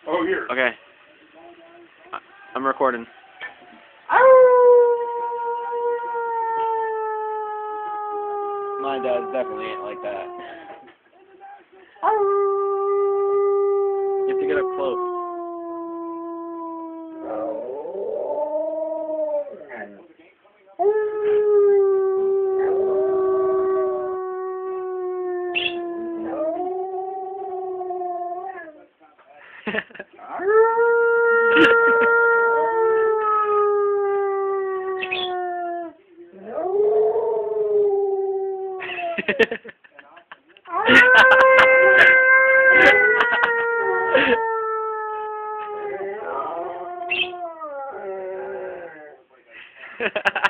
Oh, here. Okay. I'm recording. Mine does definitely ain't like that. You have to get up close. Ha ha ha.